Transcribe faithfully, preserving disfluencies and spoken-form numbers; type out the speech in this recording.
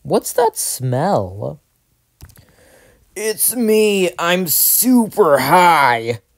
What's that smell? It's me. I'm super high.